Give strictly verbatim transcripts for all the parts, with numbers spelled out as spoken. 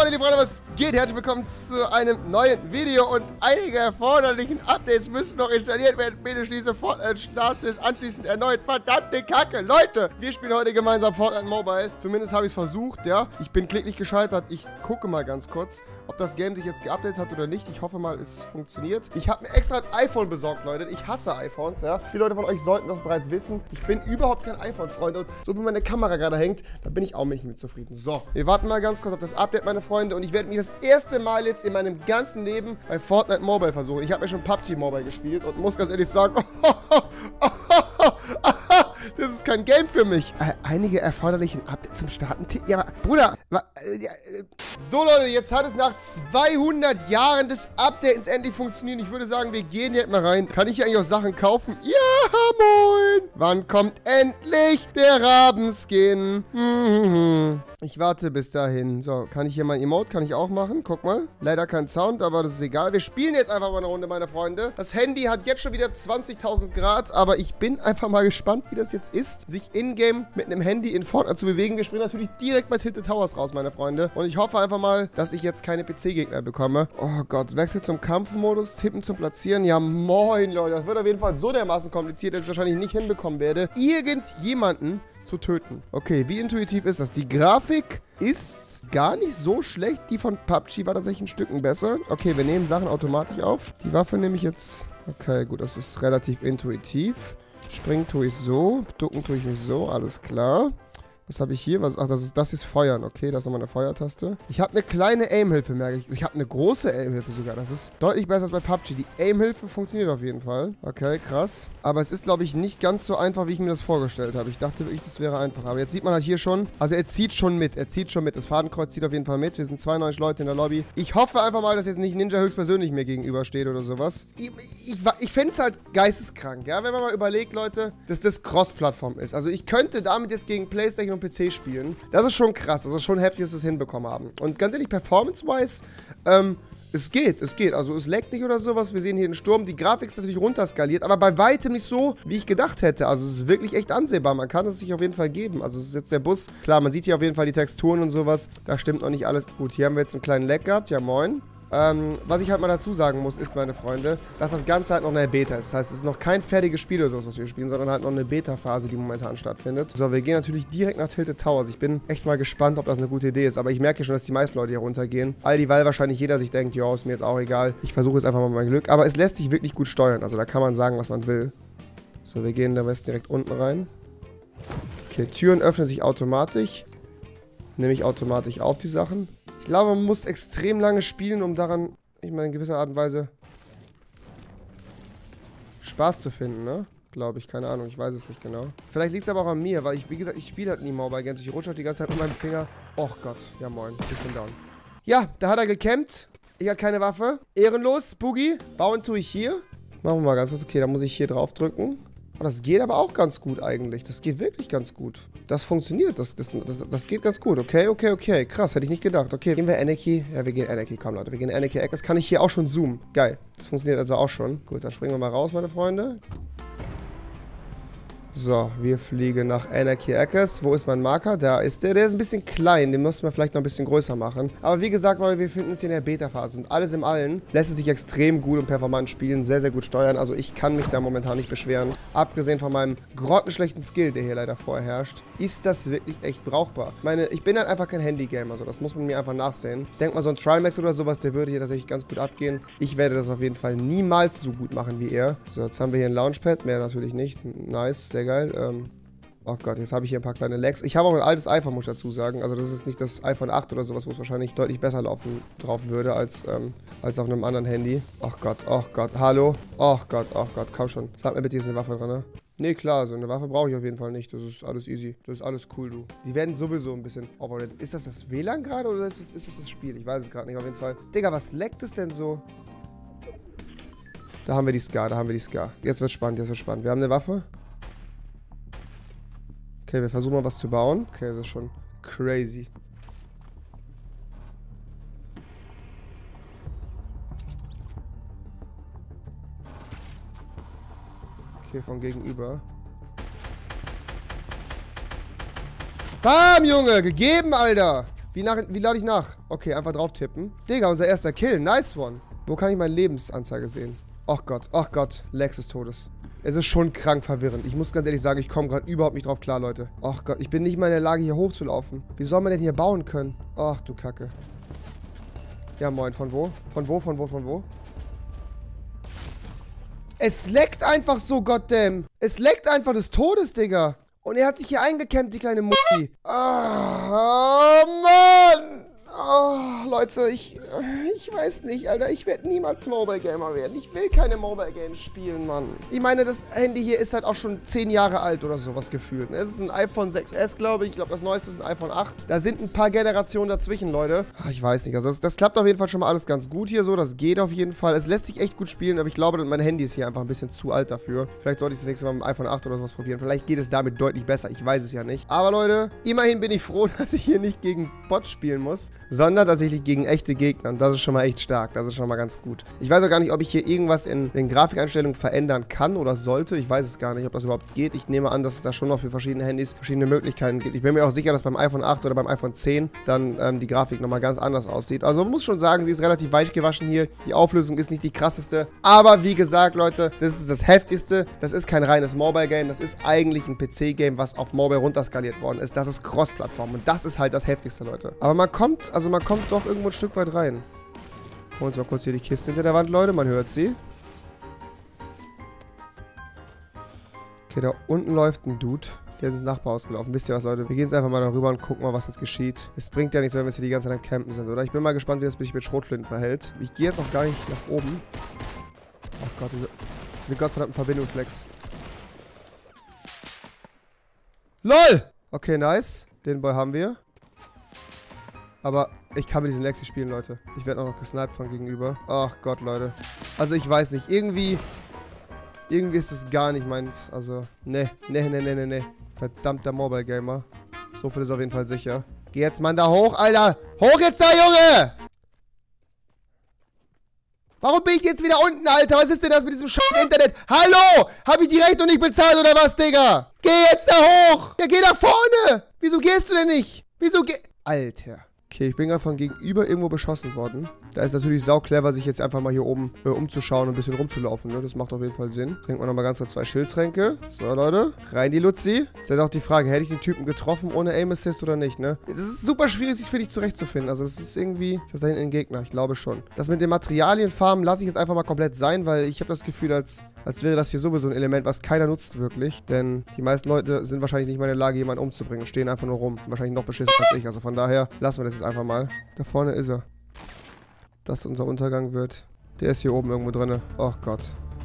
meine lieben Freunde, was geht? Herzlich willkommen zu einem neuen Video und einige erforderlichen Updates müssen noch installiert werden. Bitte schließe Fortnite anschließend erneut. Verdammte Kacke. Leute, wir spielen heute gemeinsam Fortnite Mobile. Zumindest habe ich es versucht, ja. Ich bin kläglich gescheitert. Ich gucke mal ganz kurz, ob das Game sich jetzt geupdatet hat oder nicht. Ich hoffe mal, es funktioniert. Ich habe mir extra ein iPhone besorgt, Leute. Ich hasse iPhones, ja. Viele Leute von euch sollten das bereits wissen. Ich bin überhaupt kein iPhone-Freund und so wie meine Kamera gerade hängt, da bin ich auch nicht mit zufrieden. So, wir warten mal ganz kurz auf das Update, meine Freunde. Und ich werde mich das erste Mal jetzt in meinem ganzen Leben bei Fortnite Mobile versuchen. Ich habe ja schon P U B G Mobile gespielt und muss ganz ehrlich sagen, oh, oh, oh, oh, oh, das ist kein Game für mich. Äh, einige erforderlichen Updates zum Starten. Ja, Bruder. Äh, äh, so, Leute, jetzt hat es nach zweihundert Jahren des Updates endlich funktioniert. Ich würde sagen, wir gehen jetzt mal rein. Kann ich hier eigentlich auch Sachen kaufen? Ja, moin. Wann kommt endlich der Rabenskin? Hm, ich warte bis dahin. So, kann ich hier mein Emote? Kann ich auch machen. Guck mal. Leider kein Sound, aber das ist egal. Wir spielen jetzt einfach mal eine Runde, meine Freunde. Das Handy hat jetzt schon wieder zwanzigtausend Grad, aber ich bin einfach mal gespannt, wie das jetzt ist, sich in-game mit einem Handy in Fortnite zu bewegen. Wir springen natürlich direkt bei Tilted Towers raus, meine Freunde. Und ich hoffe einfach mal, dass ich jetzt keine P C-Gegner bekomme. Oh Gott, Wechsel zum Kampfmodus, Tippen zum Platzieren. Ja, moin, Leute. Das wird auf jeden Fall so dermaßen kompliziert, dass ich es wahrscheinlich nicht hinbekommen werde, irgendjemanden zu töten. Okay, wie intuitiv ist das? Die Grafik ist gar nicht so schlecht. Die von P U B G war tatsächlich ein Stückchen besser. Okay, wir nehmen Sachen automatisch auf. Die Waffe nehme ich jetzt... Okay, gut, das ist relativ intuitiv. Springen tue ich so, ducken tue ich mich so, alles klar. Was habe ich hier? Was, ach, das ist, das ist Feuern, okay, das ist nochmal eine Feuertaste. Ich habe eine kleine Aim-Hilfe, merke ich. Ich habe eine große Aim-Hilfe sogar. Das ist deutlich besser als bei P U B G. Die Aim-Hilfe funktioniert auf jeden Fall. Okay, krass. Aber es ist, glaube ich, nicht ganz so einfach, wie ich mir das vorgestellt habe. Ich dachte wirklich, das wäre einfach. Aber jetzt sieht man halt hier schon, also er zieht schon mit. Er zieht schon mit. Das Fadenkreuz zieht auf jeden Fall mit. Wir sind zweiundneunzig Leute in der Lobby. Ich hoffe einfach mal, dass jetzt nicht Ninja höchstpersönlich mir gegenübersteht oder sowas. Ich, ich, ich fände es halt geisteskrank, ja, wenn man mal überlegt, Leute, dass das Cross-Plattform ist. Also ich könnte damit jetzt gegen PlayStation und P C spielen. Das ist schon krass. Das ist schon heftig, dass wir es hinbekommen haben. Und ganz ehrlich, performance-wise, ähm, es geht, es geht. Also es leckt nicht oder sowas. Wir sehen hier den Sturm. Die Grafik ist natürlich runterskaliert, aber bei weitem nicht so, wie ich gedacht hätte. Also es ist wirklich echt ansehbar. Man kann es sich auf jeden Fall geben. Also es ist jetzt der Bus. Klar, man sieht hier auf jeden Fall die Texturen und sowas. Da stimmt noch nicht alles. Gut, hier haben wir jetzt einen kleinen Leck gehabt. Ja, moin. Ähm, was ich halt mal dazu sagen muss, ist, meine Freunde, dass das Ganze halt noch eine Beta ist. Das heißt, es ist noch kein fertiges Spiel oder sowas, was wir spielen, sondern halt noch eine Beta-Phase, die momentan stattfindet. So, wir gehen natürlich direkt nach Tilted Towers. Ich bin echt mal gespannt, ob das eine gute Idee ist. Aber ich merke schon, dass die meisten Leute hier runtergehen. All die, weil wahrscheinlich jeder sich denkt, ja, ist mir jetzt auch egal. Ich versuche jetzt einfach mal mein Glück. Aber es lässt sich wirklich gut steuern. Also da kann man sagen, was man will. So, wir gehen da West direkt unten rein. Okay, Türen öffnen sich automatisch. Nehme ich automatisch auf die Sachen. Ich glaube, man muss extrem lange spielen, um daran, ich meine, in gewisser Art und Weise Spaß zu finden, ne? Glaube ich, keine Ahnung, ich weiß es nicht genau. Vielleicht liegt es aber auch an mir, weil ich, wie gesagt, ich spiele halt nie Mobile Games. Ich rutsche halt die ganze Zeit mit meinem Finger. Och Gott, ja moin, ich bin down. Ja, da hat er gecampt. Ich hatte keine Waffe. Ehrenlos, Boogie. Bauen tue ich hier. Machen wir mal ganz was. Okay, da muss ich hier drauf drücken. Oh, das geht aber auch ganz gut eigentlich. Das geht wirklich ganz gut. Das funktioniert. Das, das, das, das geht ganz gut. Okay, okay, okay. Krass, hätte ich nicht gedacht. Okay, gehen wir Anarchy. Ja, wir gehen Anarchy. Komm, Leute, wir gehen Anarchy. Das kann ich hier auch schon zoomen. Geil. Das funktioniert also auch schon. Gut, dann springen wir mal raus, meine Freunde. So, wir fliegen nach Anarchy Eckes. Wo ist mein Marker? Da ist der. Der ist ein bisschen klein. Den müssen wir vielleicht noch ein bisschen größer machen. Aber wie gesagt, Leute, wir befinden uns hier in der Beta-Phase. Und alles im Allen lässt es sich extrem gut und performant spielen. Sehr, sehr gut steuern. Also ich kann mich da momentan nicht beschweren. Abgesehen von meinem grottenschlechten Skill, der hier leider vorherrscht, ist das wirklich echt brauchbar. Ich meine, ich bin halt einfach kein Handy-Gamer. Also das muss man mir einfach nachsehen. Ich denke mal, so ein Trimax oder sowas, der würde hier tatsächlich ganz gut abgehen. Ich werde das auf jeden Fall niemals so gut machen wie er. So, jetzt haben wir hier ein Launchpad. Mehr natürlich nicht. Nice, sehr geil. Ähm, oh Gott, jetzt habe ich hier ein paar kleine Lags. Ich habe auch ein altes iPhone, muss ich dazu sagen. Also das ist nicht das iPhone acht oder sowas, wo es wahrscheinlich deutlich besser laufen drauf würde als, ähm, als auf einem anderen Handy. Ach Gott, ach Gott, hallo. Ach Gott, ach Gott, komm schon. Sag mir bitte, hier ist eine Waffe dran, ne? Nee, klar, so eine Waffe brauche ich auf jeden Fall nicht. Das ist alles easy. Das ist alles cool, du. Die werden sowieso ein bisschen overrated. Ist das das W L A N gerade oder ist das, ist das das Spiel? Ich weiß es gerade nicht, auf jeden Fall. Digga, was leckt es denn so? Da haben wir die Scar, da haben wir die Scar. Jetzt wird spannend, jetzt wird spannend. Wir haben eine Waffe. Okay, wir versuchen mal was zu bauen. Okay, das ist schon crazy. Okay, vom Gegenüber. Bam, Junge! Gegeben, Alter! Wie, nach, wie lade ich nach? Okay, einfach drauf tippen. Digga, unser erster Kill. Nice one. Wo kann ich meine Lebensanzeige sehen? Ach Gott, ach Gott. Lex ist Todes. Es ist schon krank verwirrend. Ich muss ganz ehrlich sagen, ich komme gerade überhaupt nicht drauf klar, Leute. Ach Gott, ich bin nicht mal in der Lage, hier hochzulaufen. Wie soll man denn hier bauen können? Ach du Kacke. Ja, moin. Von wo? Von wo, von wo, von wo? Es leckt einfach so, goddamn. Es leckt einfach des Todes, Digga. Und er hat sich hier eingecampt, die kleine Mutti. Ah, oh, Mann. Oh, Leute, ich, ich weiß nicht, Alter. Ich werde niemals Mobile Gamer werden. Ich will keine Mobile Games spielen, Mann. Ich meine, das Handy hier ist halt auch schon zehn Jahre alt oder sowas gefühlt. Es ist ein iPhone sechs S, glaube ich. Ich glaube, das neueste ist ein iPhone acht. Da sind ein paar Generationen dazwischen, Leute. Ach, ich weiß nicht. Also das, das klappt auf jeden Fall schon mal alles ganz gut hier so. Das geht auf jeden Fall. Es lässt sich echt gut spielen, aber ich glaube, mein Handy ist hier einfach ein bisschen zu alt dafür. Vielleicht sollte ich das nächste Mal mit dem iPhone acht oder sowas probieren. Vielleicht geht es damit deutlich besser. Ich weiß es ja nicht. Aber Leute, immerhin bin ich froh, dass ich hier nicht gegen Bots spielen muss, sondern tatsächlich gegen echte Gegner. Und das ist schon mal echt stark. Das ist schon mal ganz gut. Ich weiß auch gar nicht, ob ich hier irgendwas in den Grafikeinstellungen verändern kann oder sollte. Ich weiß es gar nicht, ob das überhaupt geht. Ich nehme an, dass es da schon noch für verschiedene Handys verschiedene Möglichkeiten gibt. Ich bin mir auch sicher, dass beim iPhone acht oder beim iPhone zehn dann ähm, die Grafik nochmal ganz anders aussieht. Also man muss schon sagen, sie ist relativ weich gewaschen hier. Die Auflösung ist nicht die krasseste. Aber wie gesagt, Leute, das ist das Heftigste. Das ist kein reines Mobile-Game. Das ist eigentlich ein P C-Game, was auf Mobile runterskaliert worden ist. Das ist Cross-Plattform. Und das ist halt das Heftigste, Leute. Aber man kommt, also man kommt doch irgendwo ein Stück weit rein. Holen wir uns mal kurz hier die Kiste hinter der Wand, Leute. Man hört sie. Okay, da unten läuft ein Dude. Der ist ins Nachbarhaus gelaufen. Wisst ihr was, Leute? Wir gehen jetzt einfach mal darüber und gucken mal, was jetzt geschieht. Es bringt ja nichts, wenn wir jetzt hier die ganze Zeit am Campen sind, oder? Ich bin mal gespannt, wie das sich mit Schrotflinten verhält. Ich gehe jetzt auch gar nicht nach oben. Ach Gott, diese, diese gottverdammten Verbindungslecks. LOL! Okay, nice. Den Boy haben wir. Aber ich kann mit diesen Lecks nicht spielen, Leute. Ich werde auch noch gesniped von gegenüber. Ach Gott, Leute. Also ich weiß nicht. Irgendwie... Irgendwie ist es gar nicht meins. Also, ne, ne, ne, ne, ne, ne. Verdammter Mobile Gamer. So viel ist auf jeden Fall sicher. Geh jetzt, Mann, da hoch, Alter. Hoch jetzt da, Junge! Warum bin ich jetzt wieder unten, Alter? Was ist denn das mit diesem scheiß Internet? Hallo! Hab ich die Rechnung nicht bezahlt oder was, Digga? Geh jetzt da hoch! Ja, geh da vorne! Wieso gehst du denn nicht? Wieso geh... Alter. Okay, ich bin gerade von gegenüber irgendwo beschossen worden. Da ist natürlich sau clever, sich jetzt einfach mal hier oben äh, umzuschauen und ein bisschen rumzulaufen, ne? Das macht auf jeden Fall Sinn. Trinken wir nochmal ganz kurz zwei Schildtränke. So, Leute. Rein die Luzi. Ist jetzt auch die Frage, hätte ich den Typen getroffen ohne Aim Assist oder nicht, ne? Das ist super schwierig, sich für dich zurechtzufinden. Also, das ist irgendwie... Ist das da hinten ein Gegner? Ich glaube schon. Das mit den Materialienfarmen lasse ich jetzt einfach mal komplett sein, weil ich habe das Gefühl, als, als wäre das hier sowieso ein Element, was keiner nutzt wirklich. Denn die meisten Leute sind wahrscheinlich nicht mal in der Lage, jemanden umzubringen. Stehen einfach nur rum. Wahrscheinlich noch beschissen als ich. Also, von daher lassen wir das jetzt einfach mal. Da vorne ist er. Dass unser Untergang wird. Der ist hier oben irgendwo drin. Ach Gott.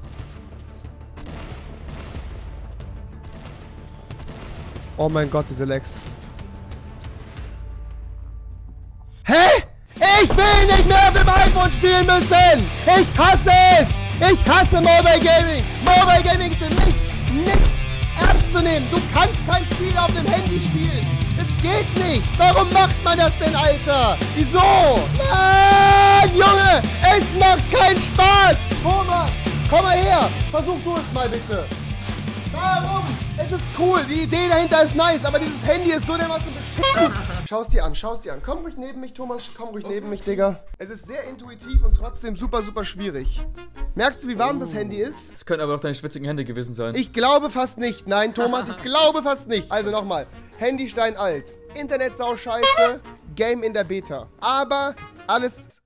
Oh mein Gott, diese Lex. Hä? Ich will nicht mehr mit dem iPhone spielen müssen! Ich hasse es! Ich hasse Mobile Gaming! Mobile Gaming ist für mich nicht ernst zu nehmen! Du kannst kein Spiel auf dem Handy spielen! Es geht nicht! Warum macht man das denn, Alter? Wieso? Nein, Junge! Es macht keinen Spaß! Thomas, komm mal her! Versuch du es mal bitte! Warum? Es ist cool, die Idee dahinter ist nice, aber dieses Handy ist so dermaßen beschissen. Schau es dir an, schau es dir an. Komm ruhig neben mich, Thomas, komm ruhig neben mich, Digga. Es ist sehr intuitiv und trotzdem super, super schwierig. Merkst du, wie warm oh. das Handy ist? Das könnten aber auch deine schwitzigen Hände gewesen sein. Ich glaube fast nicht. Nein, Thomas, ich glaube fast nicht. Also nochmal. Handy steinalt. Internet sauscheiße. Game in der Beta. Aber alles...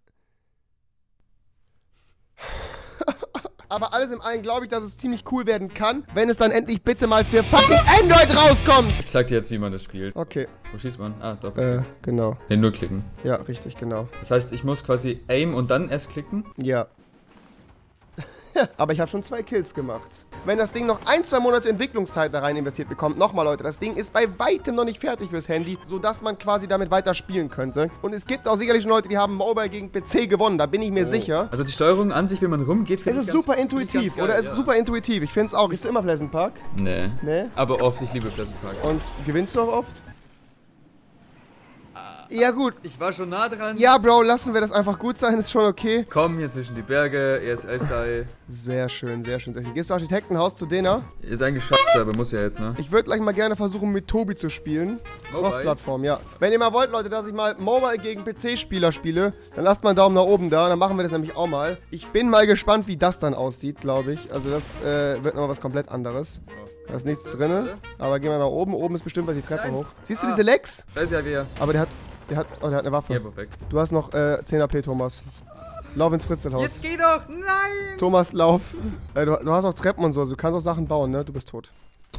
Aber alles im allen glaube ich, dass es ziemlich cool werden kann, wenn es dann endlich bitte mal für fucking Android rauskommt. Ich zeig dir jetzt, wie man das spielt. Okay. Wo schießt man? Ah, doppelt. Äh, genau. Ne, nur klicken. Ja, richtig, genau. Das heißt, ich muss quasi aim und dann erst klicken? Ja. Aber ich habe schon zwei Kills gemacht. Wenn das Ding noch ein, zwei Monate Entwicklungszeit da rein investiert bekommt, nochmal Leute, das Ding ist bei weitem noch nicht fertig fürs Handy, sodass man quasi damit weiter spielen könnte. Und es gibt auch sicherlich schon Leute, die haben Mobile gegen P C gewonnen, da bin ich mir oh. sicher. Also die Steuerung an sich, wenn man rumgeht, finde ich Es ist super intuitiv, geil, oder? Es ja. ist super intuitiv. Ich finde es auch. Bist du immer Pleasant Park? Nee. Nee? Aber oft, ich liebe Pleasant Park. Und gewinnst du auch oft? Ja, gut. Ich war schon nah dran. Ja, Bro, lassen wir das einfach gut sein, ist schon okay. Komm hier zwischen die Berge, E S L-Style. Sehr schön, sehr schön, sehr schön. Gehst du Architektenhaus zu Dena? Ist eigentlich scheiße, aber muss ja jetzt, ne? Ich würde gleich mal gerne versuchen, mit Tobi zu spielen. Mobile? Cross-Plattform, ja. Wenn ihr mal wollt, Leute, dass ich mal Mobile gegen P C-Spieler spiele, dann lasst mal einen Daumen nach oben da, dann machen wir das nämlich auch mal. Ich bin mal gespannt, wie das dann aussieht, glaube ich. Also das äh, wird nochmal was komplett anderes. Da ist nichts drin, aber gehen wir nach oben. Oben ist bestimmt was die Treppe Nein. hoch. Siehst du Ah. diese Lex? Weiß ja wer. Aber der hat, der hat, oh, der hat eine Waffe. Hier, perfekt. Du hast noch äh, zehn A P, Thomas. Lauf ins Fritzelhaus. Jetzt geh doch! Nein! Thomas, lauf. Äh, du, du hast auch Treppen und so, also du kannst auch Sachen bauen, ne? Du bist tot.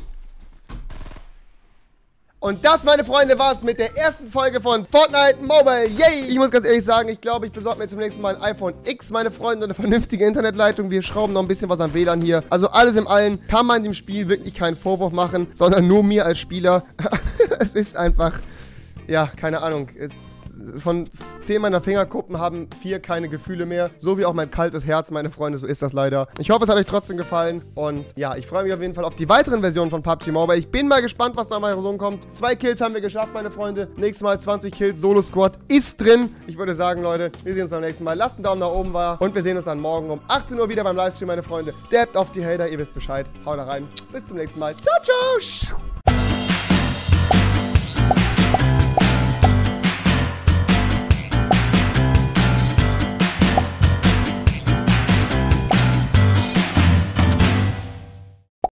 Und das, meine Freunde, war's mit der ersten Folge von Fortnite Mobile. Yay! Ich muss ganz ehrlich sagen, ich glaube, ich besorge mir zum nächsten Mal ein iPhone X, meine Freunde, eine vernünftige Internetleitung. Wir schrauben noch ein bisschen was am W L A N hier. Also alles im Allen kann man dem Spiel wirklich keinen Vorwurf machen, sondern nur mir als Spieler. Es ist einfach, ja, keine Ahnung. Jetzt von zehn meiner Fingerkuppen haben vier keine Gefühle mehr. So wie auch mein kaltes Herz, meine Freunde, so ist das leider. Ich hoffe, es hat euch trotzdem gefallen. Und ja, ich freue mich auf jeden Fall auf die weiteren Versionen von P U B G Mobile. Ich bin mal gespannt, was da mal rumkommt. Zwei Kills haben wir geschafft, meine Freunde. Nächstes Mal zwanzig Kills, Solo Squad ist drin. Ich würde sagen, Leute, wir sehen uns beim nächsten Mal. Lasst einen Daumen nach oben da. Und wir sehen uns dann morgen um achtzehn Uhr wieder beim Livestream, meine Freunde. Dabbt auf die Hater, ihr wisst Bescheid. Haut da rein. Bis zum nächsten Mal. Ciao, ciao.